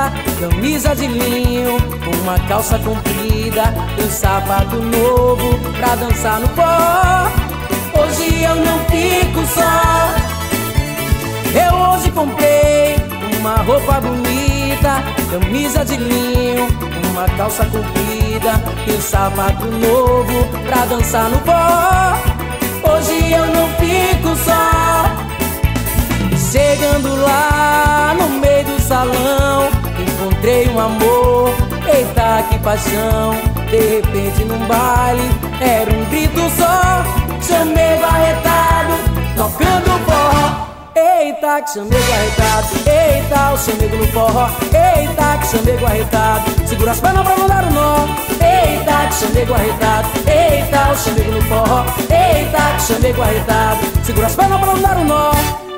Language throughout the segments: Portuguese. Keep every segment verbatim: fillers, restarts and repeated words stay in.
bonita, camisa de linho, uma calça comprida e um sapato novo pra dançar no pó. Hoje eu não fico só. Eu hoje comprei uma roupa bonita, camisa de linho, uma calça comprida e um sapato novo pra dançar no pó. Hoje eu não fico só. Chegando lá no meio do salão, encontrei um amor, eita que paixão. De repente num baile, era um grito só. Chamei o arretado, tocando forró. Eita que chamego arretado, eita o chamego no forró. Eita que chamego arretado, segura as pernas pra não dar o nó. Eita que chamego arretado, eita o chamego no forró. Eita que chamego arretado, segura as pernas pra não dar o nó.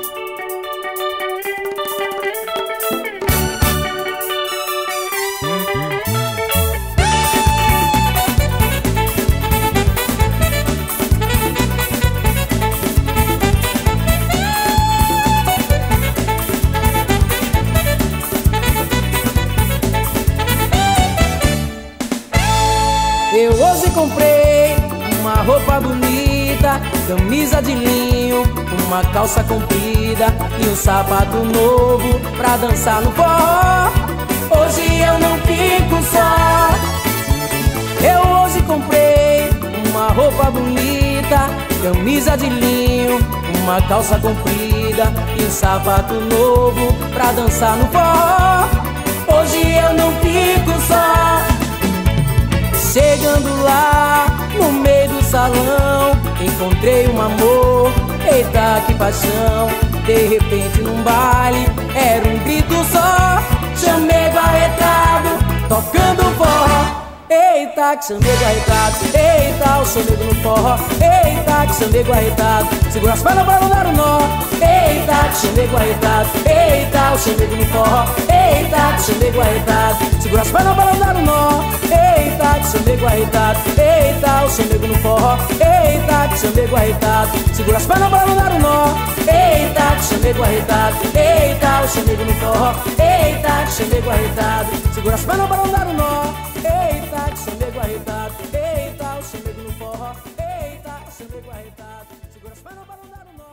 Eu hoje comprei uma roupa bonita, camisa de linho, uma calça comprida e um sapato novo pra dançar no forró. Hoje eu não fico só. Eu hoje comprei uma roupa bonita, camisa de linho, uma calça comprida e um sapato novo pra dançar no forró. Hoje eu não fico só. Chegando lá no meio do salão, encontrei um amor, eita que paixão. De repente num baile, era um grito só. Chamego arretado, tocando forró. Eita que chamego arretado, eita o chamego no forró. Eita que chamego arretado, segura as pernas pra não dar o nó. Eita que chamego arretado, eita o chamego no forró. Eita que chamego arretado, segura as pernas pra não dar o nó. Eita que chamego arretado, eita o chamego no forró. Eita que chamego arretado, segura as pernas pra não dar o nó. Eita que chamego arretado, eita o chamego no forró. Eita que chamego arretado, segura as pernas pra não dar o nó. Eita que chamego arretado, eita o chamego no forró. Eita que chamego arretado, segura as pernas pra não dar o nó.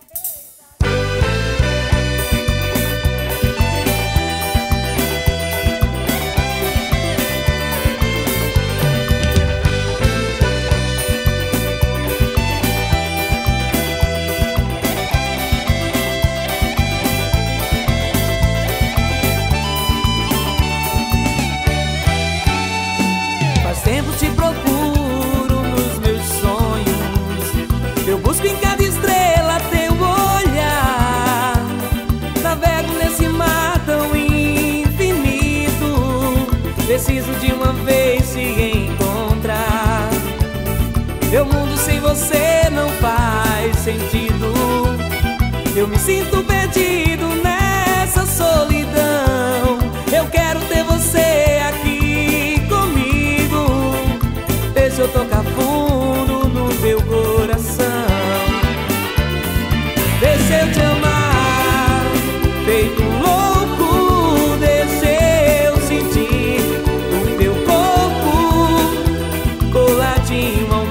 Tempo te procuro nos meus sonhos, eu busco em cada estrela teu olhar. Navego nesse mar tão infinito, preciso de uma vez se encontrar. Meu mundo sem você não faz sentido, eu me sinto perdido nessa solidão. Eu quero ter você aqui comigo, deixa eu tocar fundo no teu coração. Deixa eu te amar, feito um louco. Deixa eu sentir o teu corpo coladinho ao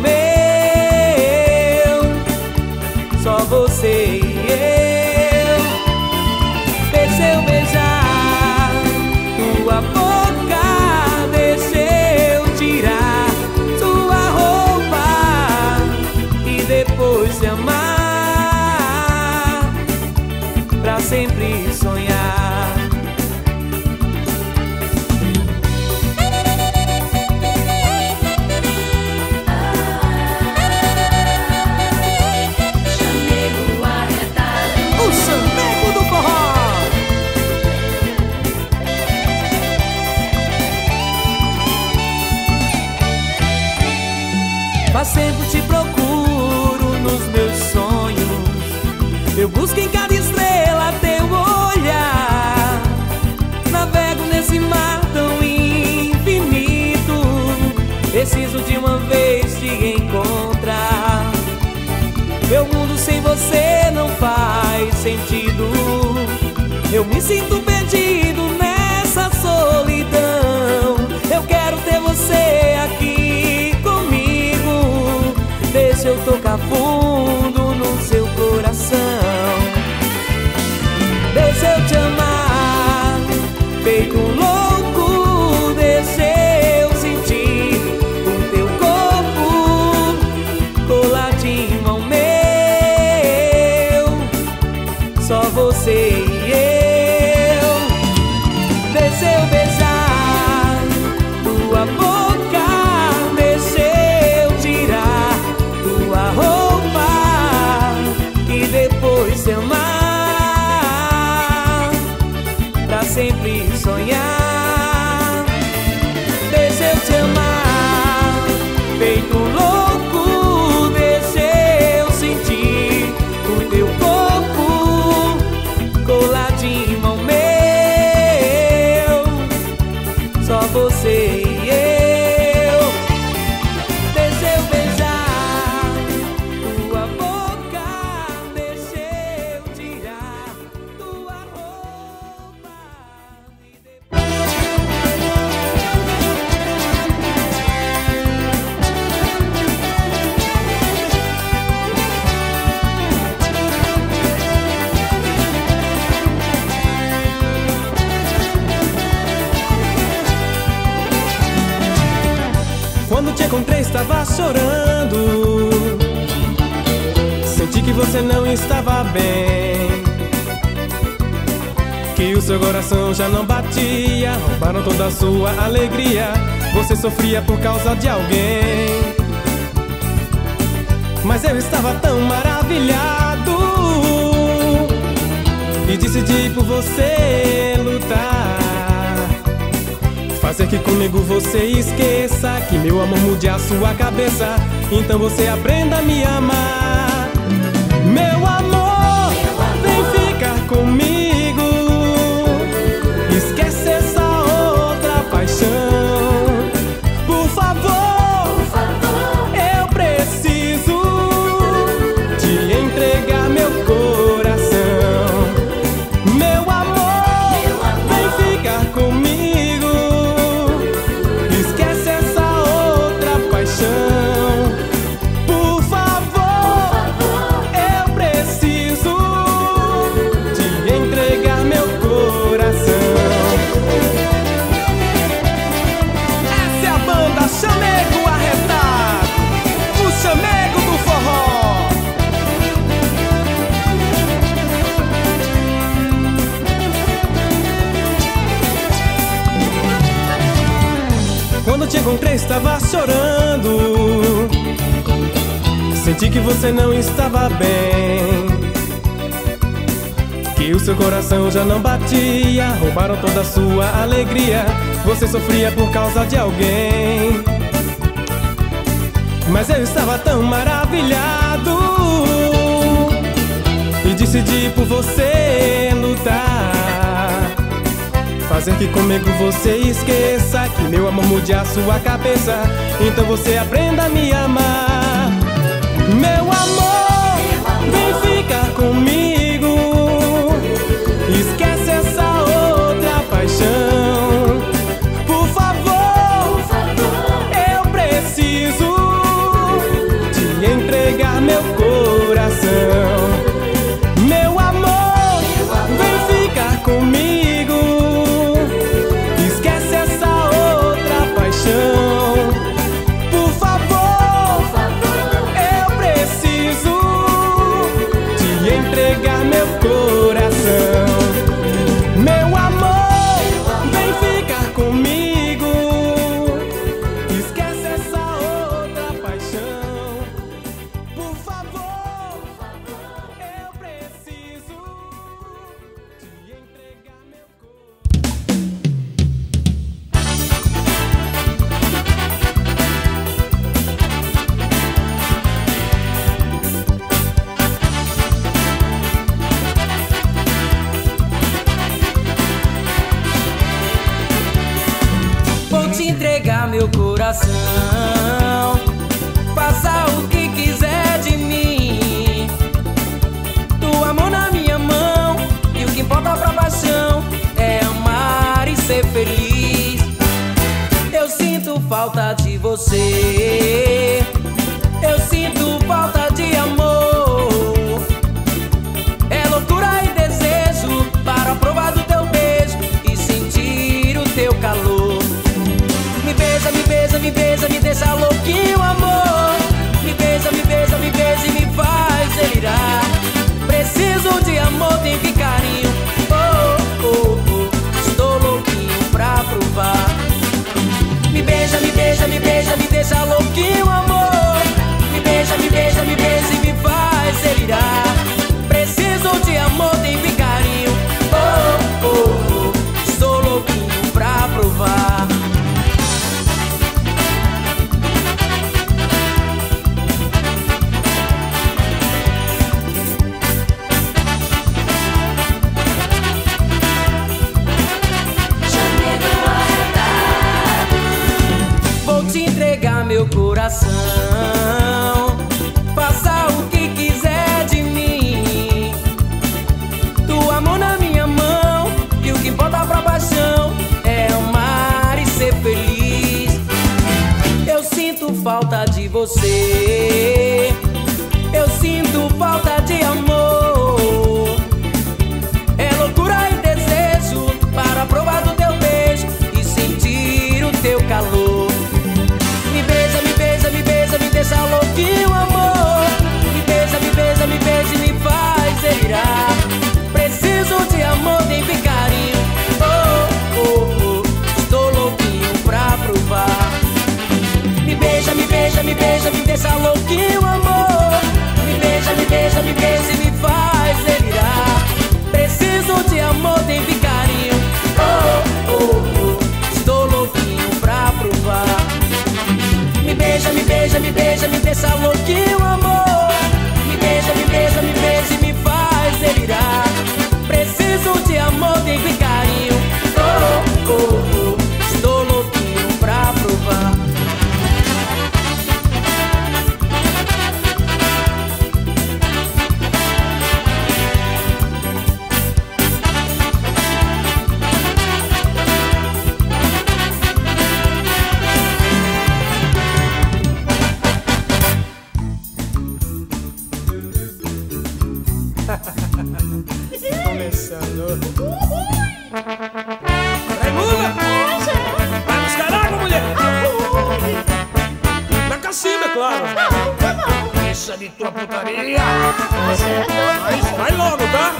meu, só você e eu. Deixa eu beijar tua boca, deixa eu tirar sua roupa e depois te amar, pra sempre sonhar. Chamego arretado, O chamego do forró. Faz tempo te procuro nos meus sonhos, eu busco em cada estrela teu olhar. Navego nesse mar tão infinito, preciso de uma vez te encontrar. Meu mundo sem você não faz sentido, eu me sinto perdido nessa feito um louco, desceu sentir o teu corpo coladinho ao meu, só você e eu. Desceu beijar tua boca, desceu tirar tua roupa e depois se amar, pra sempre sonhar. Desceu te amar, feito um louco, desceu sentir o teu corpo coladinho ao meu, só você e eu. Desceu beijar tua boca, desceu tirar tua roupa e Quando te encontrei estava chorando, senti que você não estava bem, que o seu coração já não batia, roubaram toda a sua alegria, você sofria por causa de alguém. Mas eu estava tão maravilhado e decidi por você lutar, fazer que comigo você esqueça, que meu amor mude a sua cabeça, então você aprenda a me amar. Meu amor, vem ficar comigo, esquece essa outra paixão. Por favor, eu preciso te entregar meu coração. Meu amor, vem ficar comigo, por favor, eu preciso te entregar meu coração. Essa é a banda Chamego Arretado, o chamego do forró. Quando te encontrei estava chorando, senti que você não estava bem, que o seu coração já não batia, roubaram toda a sua alegria, você sofria por causa de alguém. Mas eu estava tão maravilhado e decidi por você lutar, fazer que comigo você esqueça, que meu amor mude a sua cabeça, então você aprenda a me amar. Meu amor, vem ficar comigo, esquece essa outra paixão. Por favor, eu preciso te entregar meu coração. Meu amor, vem ficar comigo, esquece essa outra paixão. Por favor, eu preciso te entregar meu coração. Meu amor, vem ficar comigo, esquece essa outra paixão. Por favor, eu preciso te entregar meu Vou te entregar meu coração, faça o que quiser de mim. Tua mão na minha mão, e o que importa pra paixão é amar e ser feliz. Eu sinto falta de você, eu sinto falta de amor. É loucura e desejo para provar do teu beijo e sentir teu calor. Me beija, me beija, me beija, me deixa louquinho, amor. Me beija, me beija, me beija e me faz delirar. Preciso de amor, tem que carinho. Oh, oh, oh, estou louquinho pra provar. Me beija, me beija, me beija, me deixa louquinho, amor. Me beija, me beija, me beija e me faz delirar. Preciso de amor, tem que carinho. Oh, oh, oh, estou louquinho pra provar. Meu coração, faça o que quiser de mim. Tu amor na minha mão, e o que importa pra paixão é amar e ser feliz. Eu sinto falta de você, eu sinto falta de amor. É loucura e desejo para provar do teu beijo e sentir o teu calor. Me deixa louquinho, amor. Me beija, me beija, me beija e me faz delirar. Preciso de amor, tem que carinho. Oh, oh, oh, estou louquinho pra provar. Me beija, me beija, me beija, me deixa louquinho, amor. Me beija, me beija, me beija e me faz delirar. Preciso de amor, tem que carinho. Oh, oh, oh, estou louquinho pra provar. Me beija, me beija, me beija, me deixa louquinho, amor. Me beija, me beija, me beija e me faz delirar. Preciso de amor, tem que carinho. Oh, oh, oh, estou louquinho pra provar. Começando. Raimundo! Vai buscar água, mulher! Na cacimba, é claro! Deixa de tua putaria! Mas vai logo, tá?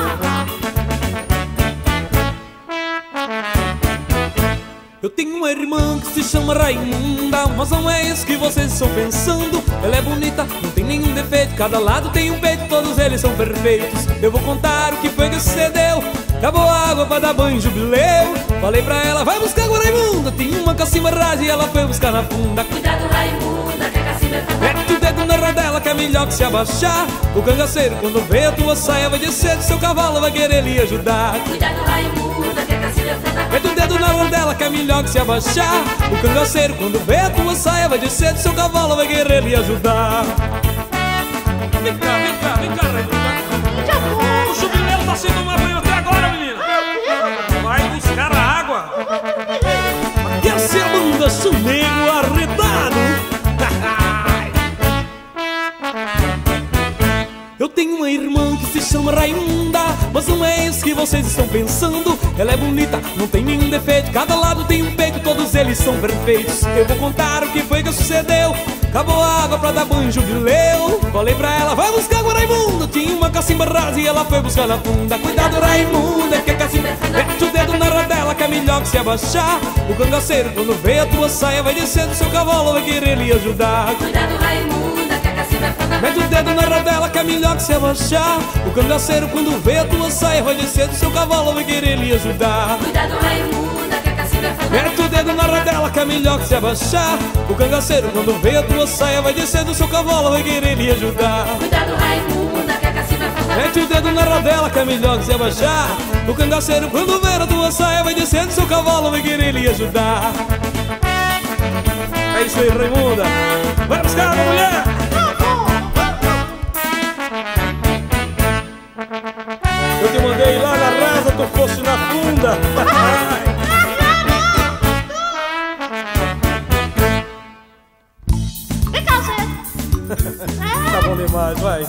Eu tenho uma irmã que se chama Raimunda, mas não é isso que vocês estão pensando. Ela é bonita, não tem nenhum defeito, cada lado tem um peito, todos eles são perfeitos. Eu vou contar o que foi que sucedeu. Acabou a água pra dar banho, jubileu. Falei pra ela, vai buscar água, Raimunda. Tem uma cacimba rasa e ela foi buscar na funda. Cuidado, Raimunda, que a cacimba é fatal. Mete o dedo na rodela que é melhor que se abaixar. O cangaceiro quando vê a tua saia vai descer do seu cavalo, vai querer lhe ajudar. Cuidado, Raimunda, que a cacimba é fatal. Mete o dedo na rodela que é melhor que se abaixar. O cangaceiro quando vê a tua saia vai descer do seu cavalo, vai querer lhe ajudar. Vem cá, vem cá, vem cá, Raimunda. O jubileu tá sem tomar banho até agora, menina. Vai buscar a água. Essa é a banda Sonego Arretado. Eu tenho uma irmã que se chama Raimunda, mas não é isso que vocês estão pensando. Ela é bonita, não tem nenhum defeito, cada lado tem um peito, todos eles são perfeitos. Eu vou contar o que foi que sucedeu. Acabou a água pra dar banho, jubileu. Falei pra ela, vai buscar água, Raimunda. Tinha uma cacimba rasa e ela foi buscar na funda. Cuidado, Raimunda, que a cacimba mete o dedo na rodela que é melhor que se abaixar. O cangaceiro quando vê a tua saia vai descer do seu cavalo, vai querer lhe ajudar. Cuidado, Raimunda, que a cacimba é fatal. Mete o dedo na rodela que é melhor que se abaixar. O cangaceiro quando vê a tua saia vai descer do seu cavalo, vai querer lhe ajudar. Cuidado, Raimunda, que a cacimba é fatal. Mete o dedo na rodela que é melhor que se abaixar. O cangaceiro quando vê a tua saia vai descer do seu cavalo, vai querer lhe ajudar. Cuidado, Raimunda, que a cacimba é fatal. Mete o dedo na rodela que é melhor que se abaixar. O cangaceiro quando vê a tua saia vai descer do seu cavalo, vai querer lhe ajudar. É isso aí, Raimunda. Vai buscar a mulher. Eu te mandei lá na rasa, tu fosse na funda. Tá bom demais, vai.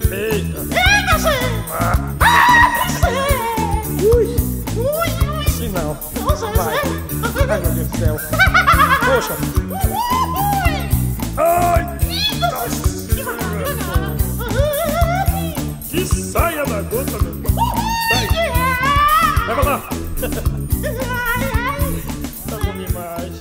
Eita. Ui. Ui. Se Não. Vai. Ai, meu Deus do céu. Poxa. Ai. Que saia da gota, meu. Sai. Leva lá. Tá bom demais.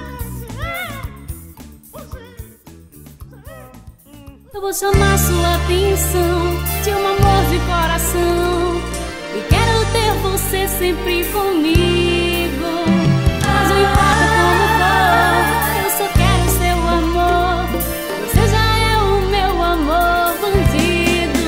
Eu vou chamar sua atenção de um amor de coração e quero ter você sempre comigo. Mas não importa como for, eu só quero seu amor. Você já é o meu amor bandido.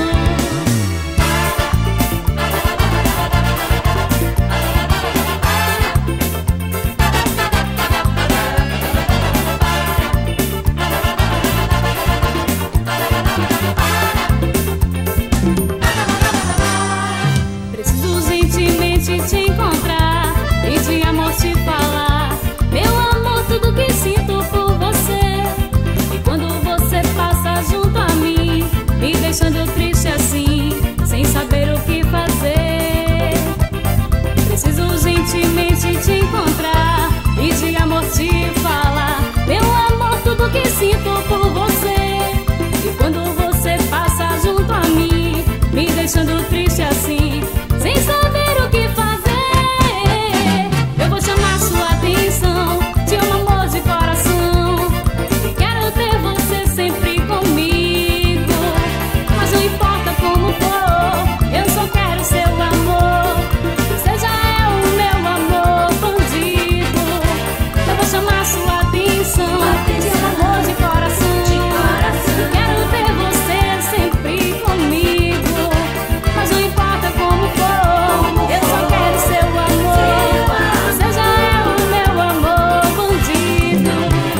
Preciso urgentemente te encontrar e de amor te falar. Meu amor, tudo que sinto por você. E quando você passa junto a mim, me deixando triste assim, sem saber o que fazer. Preciso urgentemente te encontrar e de amor te falar. Meu amor, tudo que sinto por você. E quando você passa junto a mim, me deixando triste assim, sem saber o que fazer. Eu vou chamar sua atenção de um amor de coração e quero ter você sempre comigo. Mas não importa como for, eu só quero seu amor. Você já é o meu amor bandido. Eu vou chamar sua atenção de um amor de coração e quero ter você sempre comigo. Mas não importa como for, eu só quero seu amor. Você já é o meu amor bandido.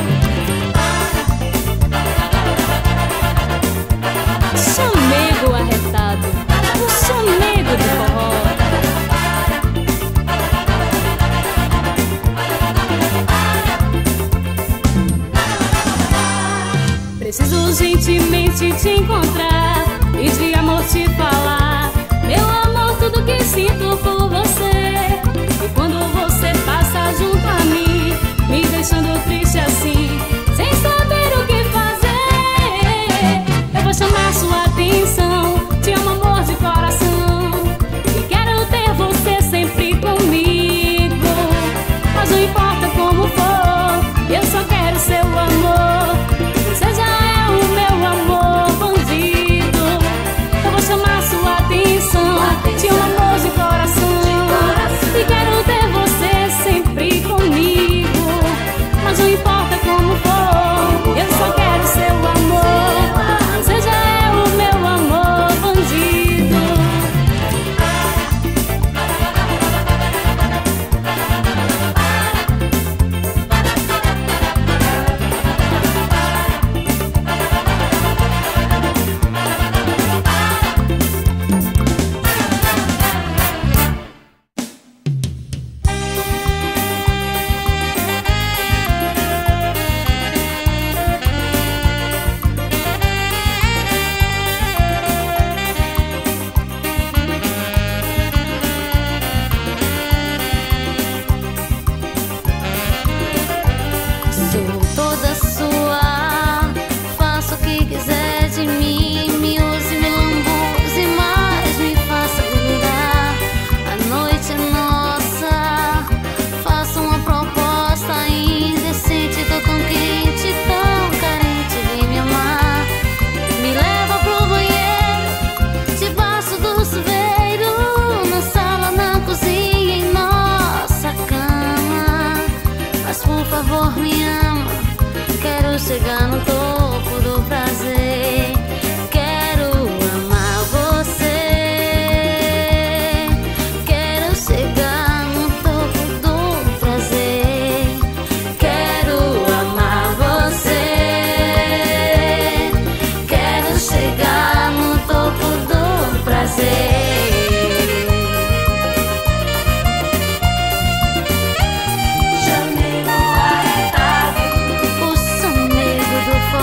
Chamego arretado, o chamego do forró. Preciso urgentemente te encontrar e de amor te falar. Meu amor, tudo que sinto por você. E quando você passa junto a mim, me deixando triste assim, sem saber o que fazer. Eu vou chamar sua atenção de um amor de coração e quero ter você sempre comigo. Mas não importa como for, eu só quero seu amor. Você já é o meu amor bandido. Eu vou chamar sua atenção de um amor de coração e quero ter você sempre comigo. Mas não importa como for, eu só quero seu amor. Você já é o meu amor bandido. Sou toda sua, faça o que quiser de mim. Me use, me lambuze, mas me faça durar. A noite é nossa, faça uma proposta indecente. Tô tão quente, tão carente, vem me amar. Me leva pro banheiro, debaixo do chuveiro, na sala, na cozinha, em nossa cama. Mas por favor me ama, quero chegar no topo do prazer. Quero amar você, quero chegar no topo do prazer. Quero amar você, quero chegar no topo do prazer. Chamego arretado, O chamego do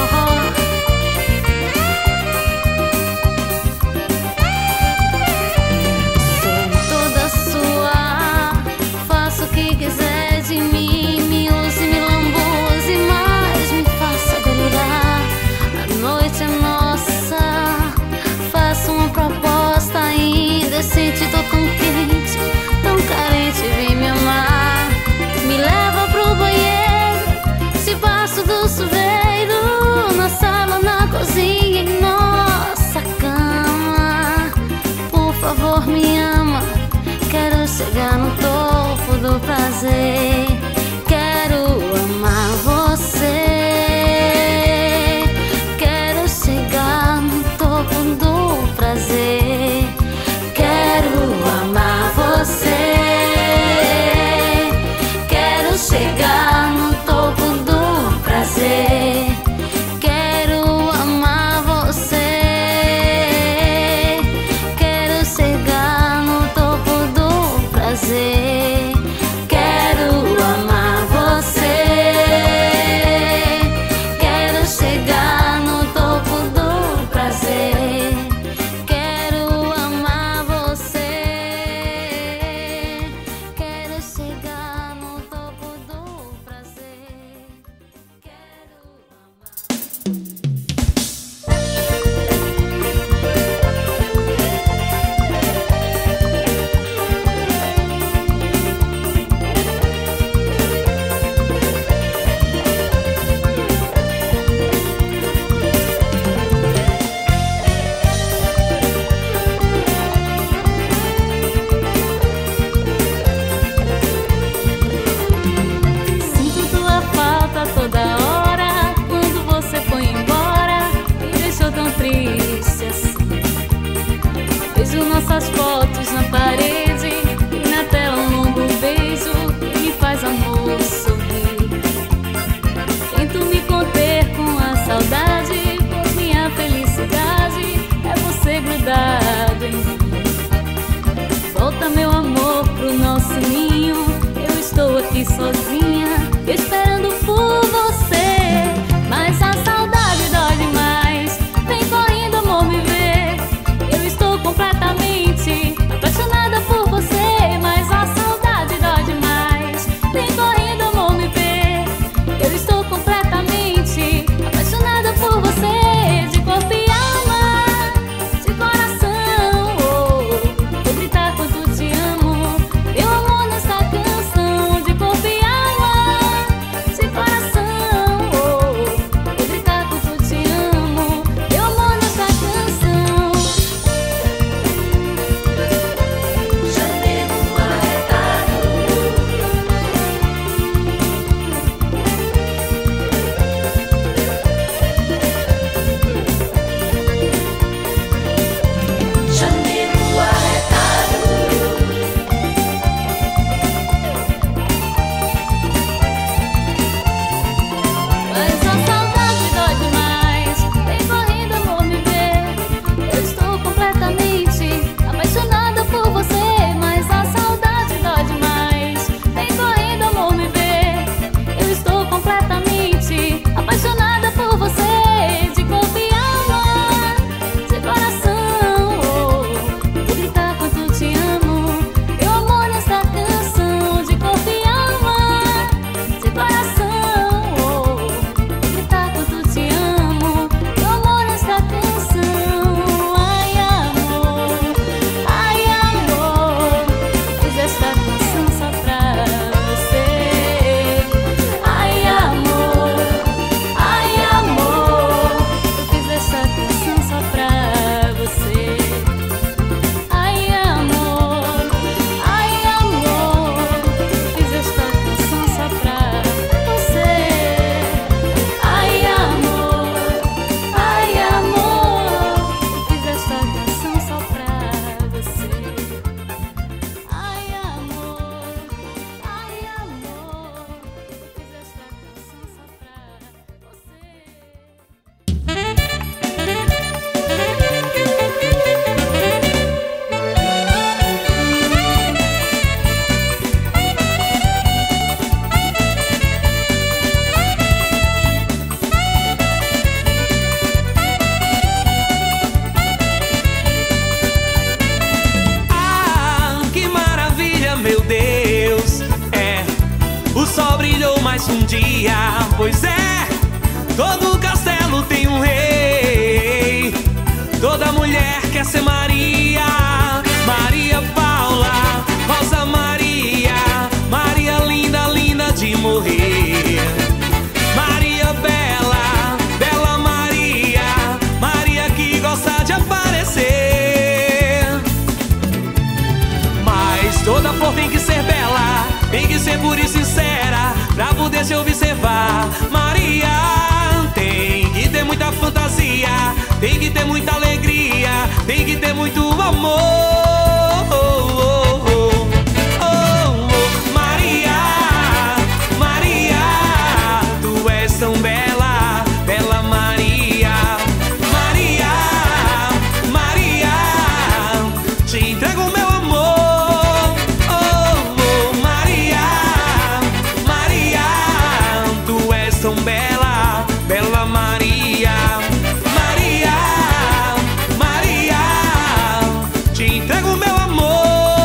do prazer. Quero amar você. Quero chegar no topo do prazer. Quero amar você. Quero chegar no topo do prazer. Quero amar você. Quero chegar no topo do prazer. Quero amar você. Quero chegar no topo do prazer. Quero amar você. Quero chegar no topo do prazer. Quero amar. Sinto tua falta toda hora. Quando você foi embora, me deixou tão triste assim. Vejo nossas fotos na parede e na tela um longo beijo que me faz amor sorrir. Tento me conter com a saudade, pois minha felicidade é você grudado em mim. Volta, meu amor, pro nosso ninho. Eu estou aqui sozinha, esperando por você. Mas a saudade dói demais. Vem correndo, amor, me ver. Eu estou completamente apaixonada por você. Mas a saudade dói demais. Vem correndo, amor, me ver. Eu estou completamente apaixonada por você. De corpo e alma, de coração, oh. Vou gritar quanto te amo. Meu amor nessa canção. De corpo e alma, poder se observar. Maria, tem que ter muita fantasia, tem que ter muita alegria, tem que ter muito amor. Oh, oh, oh. Oh, oh. Maria, Maria, tu és tão bela, bela Maria. Maria, Maria, te entrego o meu amor. Oh, oh. Maria, Maria, tu és tão bela, bela Maria. Maria, Maria, te entrego o meu amor.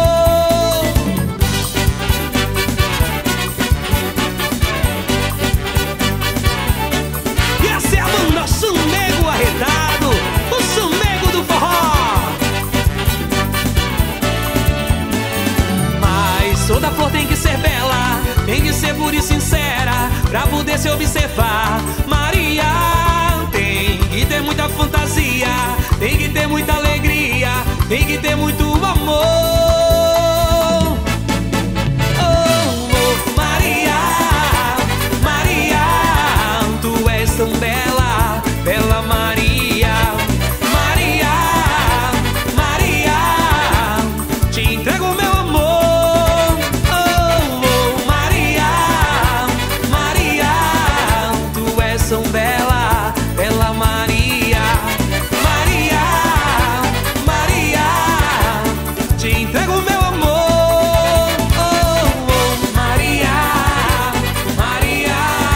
E essa é a banda Chamego Arretado, o chamego do forró. Mas toda flor tem que ser bela, tem que ser pura e sincera, pra poder se observar. Maria, tem que ter muita fantasia, tem que ter muita alegria, tem que ter muito amor. Oh, oh. Maria, Maria, tu és tão bela, bela Maria. Maria, Maria, te entrego o meu amor. Oh, oh. Maria, Maria, tu és tão bela, bela Maria. Maria, Maria, te entrego o meu amor. Oh, oh. Maria, Maria,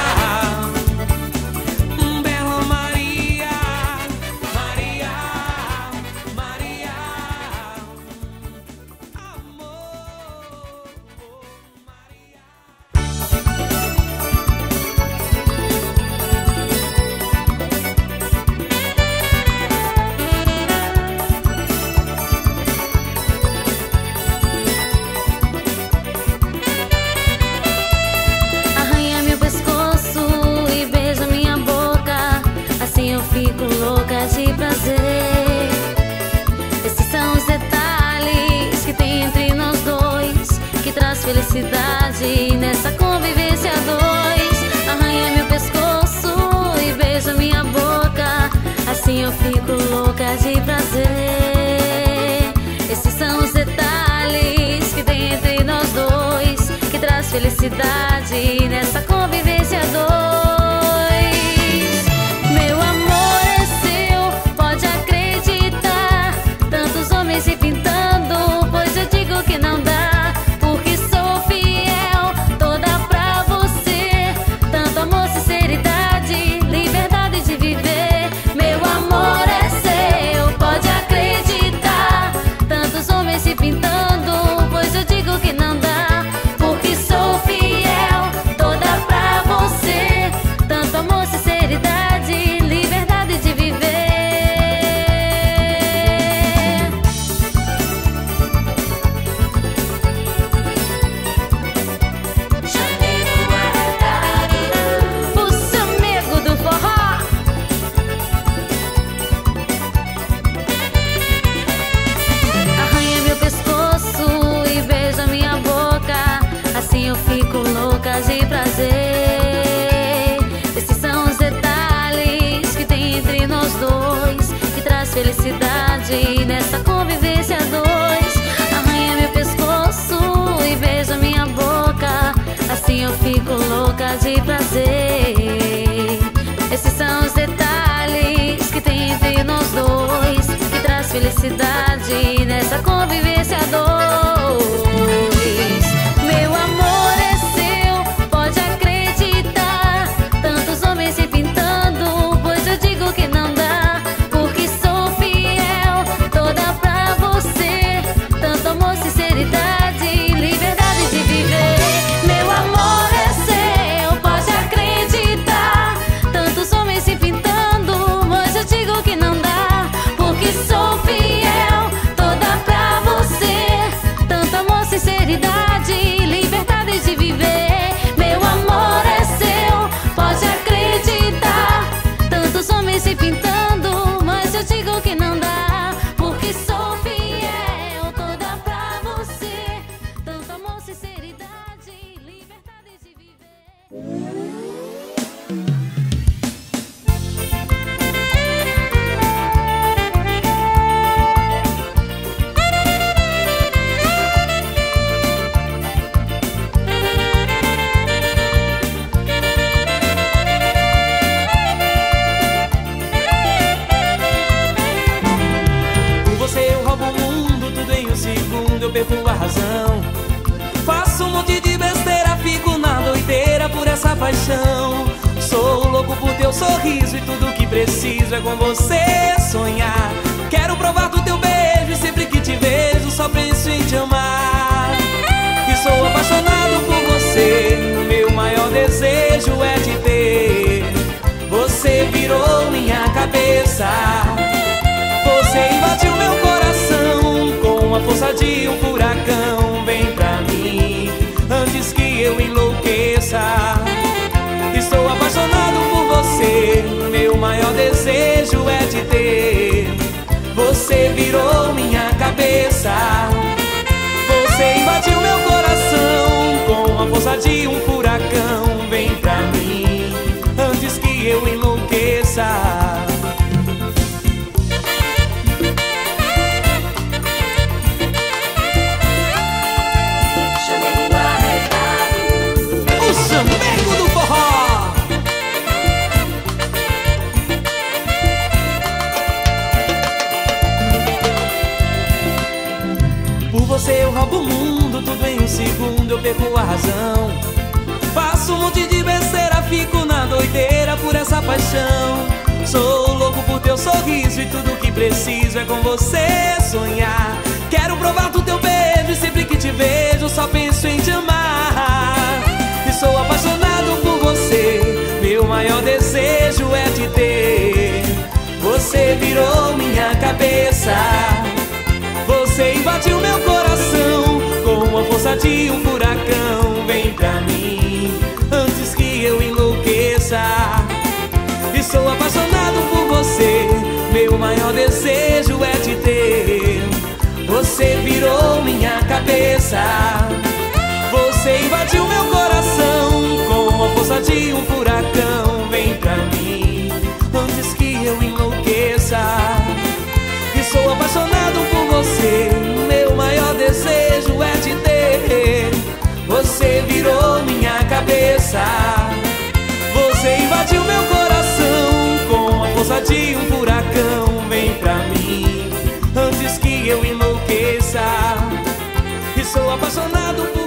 bela Maria. Maria, Maria, amor. Maria. Arranha meu pescoço e beija minha boca, assim eu fico louca de prazer. Esses são os detalhes que tem entre nós dois, que traz felicidade nessa convivência a dois. Arranha meu pescoço e beija minha boca, assim eu fico louca de prazer. Esses são os detalhes que tem entre nós dois, que traz felicidade nessa convivência a dois. Meu amor é seu, pode acreditar. Tantos homens se pintando, pois eu digo que não dá, porque sou fiel, toda pra você. Tanto amor, sinceridade, liberdade de viver. Meu amor é seu, pode acreditar. Tantos homens se pintando, pois eu digo que não dá, porque sou fiel, toda pra você. Tanto amor, sinceridade, liberdade de viver. Chamego arretado, O chamego do forró. Arranha meu pescoço e beija minha boca, assim eu fico louca de prazer. Esses são os detalhes que tem entre nós dois, que traz felicidade nessa convivência a dois. Arranha meu pescoço e beija minha boca, assim eu fico louca de prazer. Esses são os detalhes que tem entre nós dois, que traz felicidade nessa convivência a dois. Meu amor é seu, pode acreditar. Tantos homens se pintando, pois eu digo que não dá, porque sou fiel, toda pra você. Tanto amor, sinceridade, liberdade de viver. Meu amor é seu, pode acreditar. Tantos homens se pintando, mas eu digo que não dá, porque sou fiel, toda pra sorriso e tudo que preciso é com você sonhar. Quero provar do teu beijo e sempre que te vejo só penso em te amar. E sou apaixonado por você, o meu maior desejo é te ter. Você virou minha cabeça, você invadiu meu coração com a força de um furacão. Vem pra mim antes que eu enlouqueça. Estou apaixonado por você, meu maior desejo é te ter. Você virou minha cabeça, você invadiu meu coração com a força de um furacão. Vem pra mim antes que eu enlouqueça. O chamego do forró. Por você eu roubo o mundo, tudo em um segundo eu perco a razão. Faço um monte de besteira, fico na doideira por essa paixão. Sou louco por teu sorriso e tudo que preciso é com você sonhar. Quero provar do teu beijo e sempre que te vejo só penso em te amar. E sou apaixonado por você, meu maior desejo é te ter. Você virou minha cabeça, você invadiu meu coração com a força de um furacão. Vem pra mim antes que eu enlouqueça. E sou apaixonado por você, meu maior desejo é te ter. Você virou minha cabeça, você invadiu meu coração com a força de um furacão. Vem pra mim antes que eu enlouqueça. E sou apaixonado por você, meu maior desejo é te ter. Você virou minha cabeça, você invadiu meu coração com a força de um furacão. Vem pra mim antes que eu enlouqueça. E sou apaixonado por